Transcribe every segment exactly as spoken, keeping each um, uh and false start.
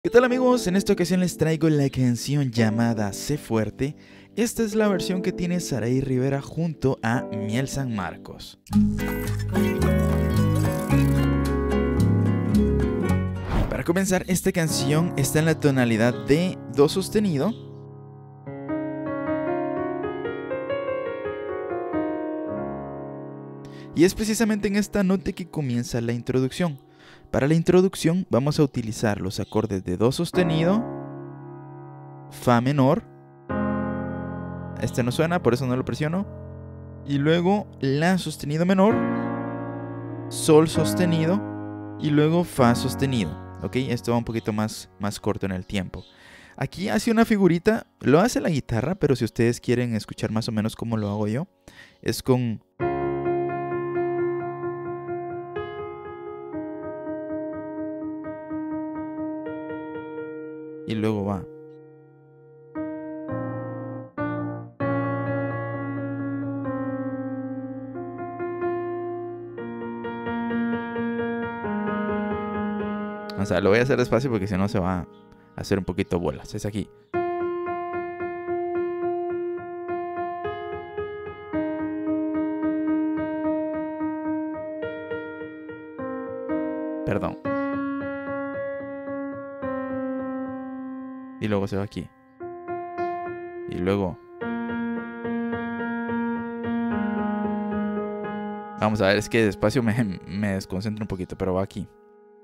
¿Qué tal amigos? En esta ocasión les traigo la canción llamada Sé Fuerte. Esta es la versión que tiene Saraí Rivera junto a Miel San Marcos. Para comenzar, esta canción está en la tonalidad de Do sostenido. Y es precisamente en esta nota que comienza la introducción. Para la introducción vamos a utilizar los acordes de Do sostenido, Fa menor, este no suena, por eso no lo presiono, y luego La sostenido menor, Sol sostenido y luego Fa sostenido. ¿Ok? Esto va un poquito más, más corto en el tiempo. Aquí hace una figurita, lo hace la guitarra, pero si ustedes quieren escuchar más o menos cómo lo hago yo, es con... y luego va. O sea, lo voy a hacer despacio porque si no se va a hacer un poquito bolas. Es aquí. Perdón. Y luego se va aquí. Y luego... Vamos a ver, es que despacio me, me desconcentro un poquito, pero va aquí.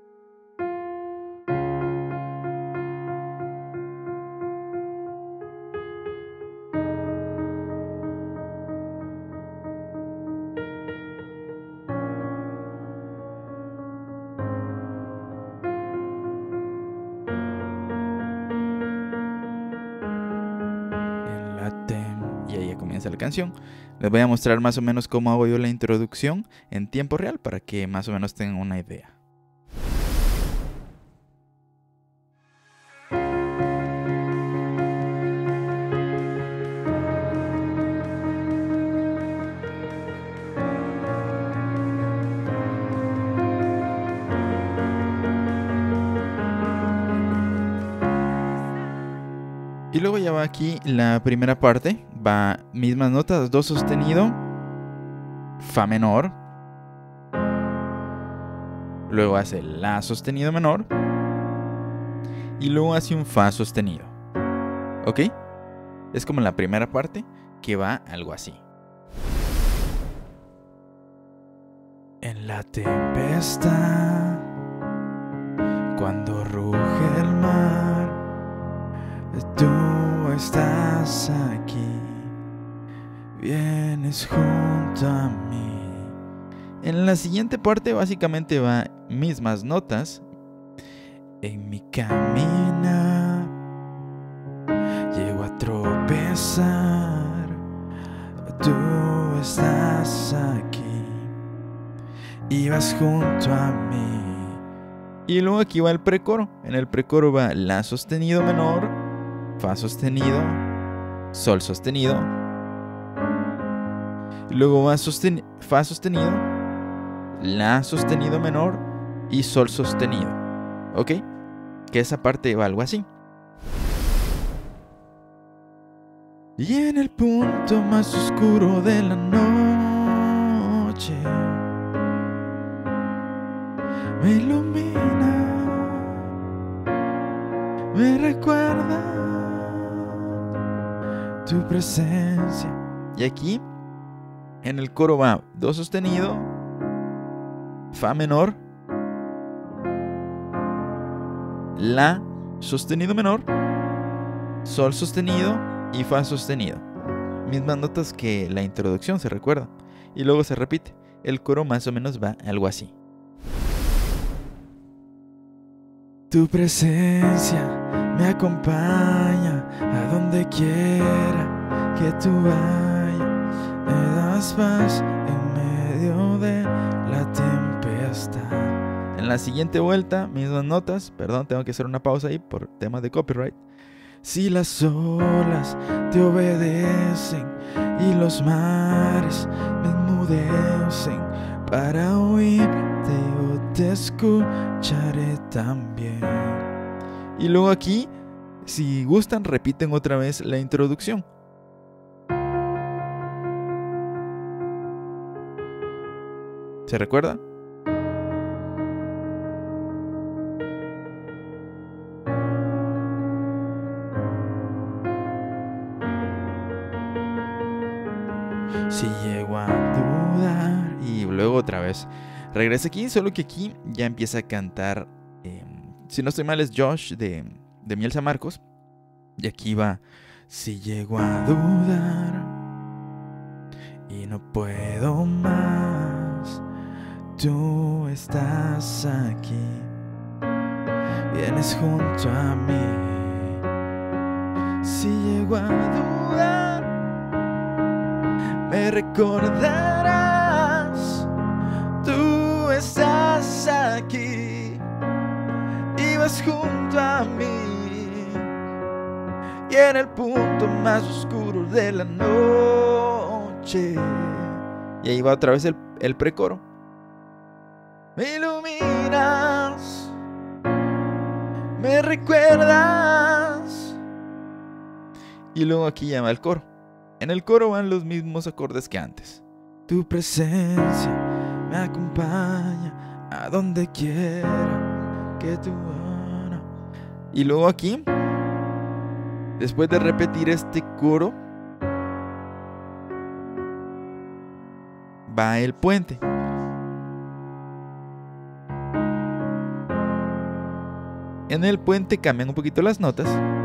Y ahí ya comienza la canción. Les voy a mostrar más o menos cómo hago yo la introducción en tiempo real para que más o menos tengan una idea. Y luego ya va aquí la primera parte, va mismas notas, Do sostenido, Fa menor, luego hace La sostenido menor y luego hace un Fa sostenido. ¿Ok? Es como la primera parte que va algo así. En la tempestad, cuando ruge el mar, tú estás aquí, vienes junto a mí. En la siguiente parte básicamente va mismas notas. En mi camina llego a tropezar, tú estás aquí y vas junto a mí. Y luego aquí va el precoro. En el precoro va La sostenido menor, Fa sostenido, Sol sostenido, y luego va sosten Fa sostenido, La sostenido menor y Sol sostenido. ¿Ok? Que esa parte va algo así. Y en el punto más oscuro de la noche me ilumina, me recuerda tu presencia. Y aquí en el coro va Do sostenido, Fa menor, La sostenido menor, Sol sostenido y Fa sostenido. Mismas notas que la introducción, se recuerda. Y luego se repite. El coro más o menos va algo así. Tu presencia me acompaña a donde quiera que tú vayas. Me das paz en medio de la tempestad. En la siguiente vuelta, mismas notas. Perdón, tengo que hacer una pausa ahí por temas de copyright. Si las olas te obedecen y los mares me enmudecen, para oírte yo te escucharé también. Y luego aquí, si gustan, repiten otra vez la introducción. ¿Se recuerdan? Si llego a dudar. Y luego otra vez regresa aquí, solo que aquí ya empieza a cantar, eh, si no estoy mal es Josh de, de Miel San Marcos. Y aquí va: si llego a dudar y no puedo más, tú estás aquí, vienes junto a mí. Si llego a dudar, me recordarás, tú estás aquí y vas junto a mí. Y en el punto más oscuro de la noche. Y ahí va otra vez el, el precoro. Me iluminas, me recuerdas. Y luego aquí ya va el coro. En el coro van los mismos acordes que antes. Tu presencia me acompaña a donde quiera que tú vayas. Y luego aquí, después de repetir este coro, va el puente. En el puente cambian un poquito las notas.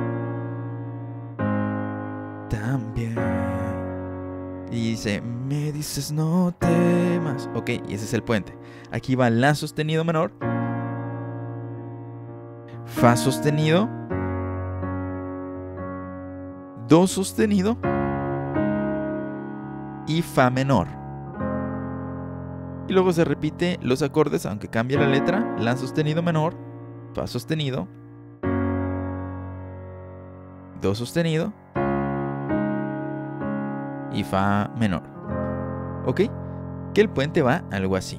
También. Y dice, me dices no temas. Ok, y ese es el puente. Aquí va la sostenido menor, fa sostenido, do sostenido y fa menor. Y luego se repite los acordes, aunque cambie la letra: la sostenido menor, fa sostenido, do sostenido y fa menor. ¿Ok? Que el puente va algo así.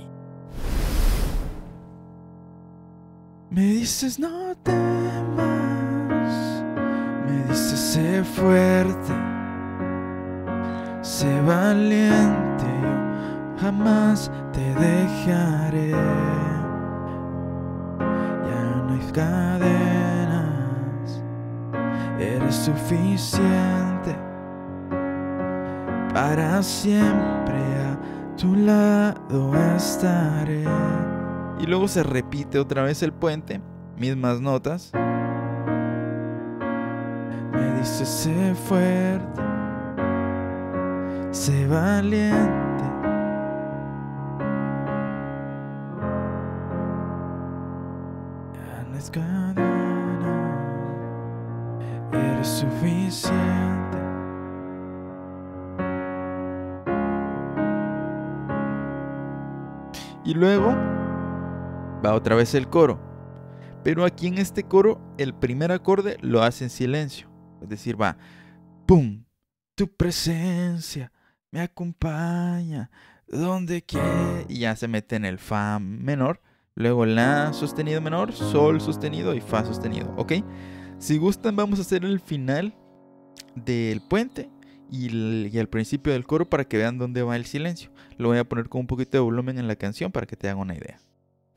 Me dices no temas, me dices sé fuerte, sé valiente, yo jamás te dejaré. Ya no hay cadenas, eres suficiente, para siempre a tu lado estaré. Y luego se repite otra vez el puente, mismas notas. Me dices sé fuerte, sé valiente, ya no es cadena, eres suficiente. Y luego va otra vez el coro, pero aquí en este coro el primer acorde lo hace en silencio, es decir, va pum, tu presencia me acompaña donde quiera, y ya se mete en el fa menor, luego la sostenido menor, sol sostenido y fa sostenido. Ok, si gustan vamos a hacer el final del puente y el, y el principio del coro para que vean dónde va el silencio. Lo voy a poner con un poquito de volumen en la canción para que te hagan una idea.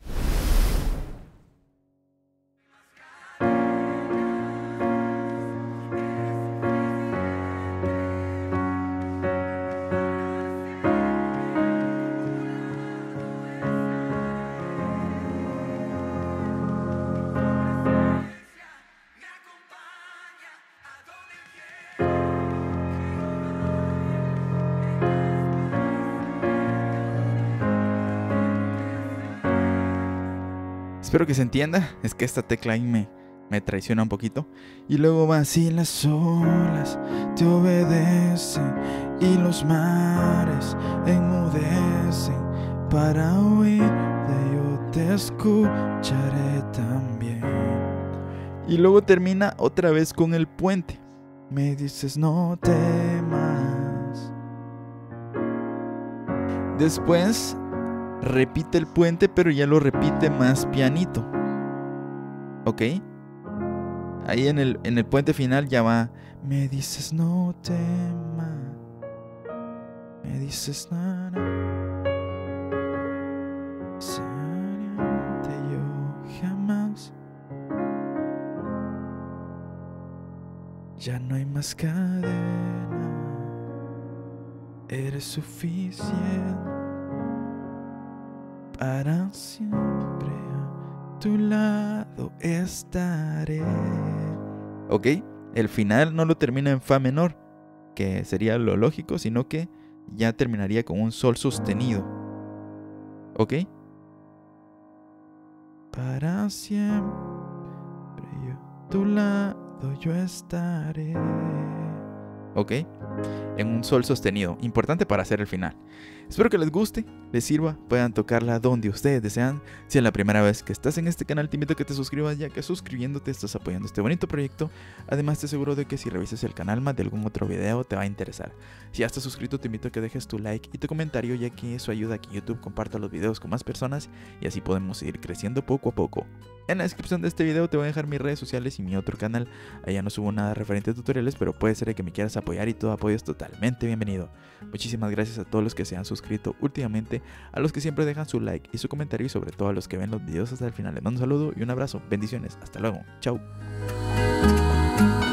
Espero que se entienda, es que esta tecla ahí me, me traiciona un poquito. Y luego va así: las olas te obedecen y los mares enmudecen para oírte, yo te escucharé también. Y luego termina otra vez con el puente. Me dices no temas. Después repite el puente, pero ya lo repite más pianito. ¿Ok? Ahí en el, en el puente final ya va. Me dices no tema. Me dices nada. Seriamente yo jamás. Ya no hay más cadena. Eres suficiente. Para siempre a tu lado estaré. Ok, el final no lo termina en fa menor, que sería lo lógico, sino que ya terminaría con un sol sostenido. Ok. Para siempre yo a tu lado yo estaré. Ok, en un sol sostenido, importante para hacer el final. Espero que les guste, les sirva, puedan tocarla donde ustedes desean. Si es la primera vez que estás en este canal, te invito a que te suscribas, ya que suscribiéndote estás apoyando este bonito proyecto. Además te aseguro de que si revisas el canal, más de algún otro video te va a interesar. Si ya estás suscrito, te invito a que dejes tu like y tu comentario, ya que eso ayuda a que YouTube comparta los videos con más personas y así podemos seguir creciendo poco a poco. En la descripción de este video te voy a dejar mis redes sociales y mi otro canal. Allá no subo nada referente a tutoriales, pero puede ser que me quieras apoyar y todo apoyo es totalmente bienvenido. Muchísimas gracias a todos los que se han suscrito últimamente, a los que siempre dejan su like y su comentario y sobre todo a los que ven los videos hasta el final. Les mando un saludo y un abrazo. Bendiciones. Hasta luego. Chao.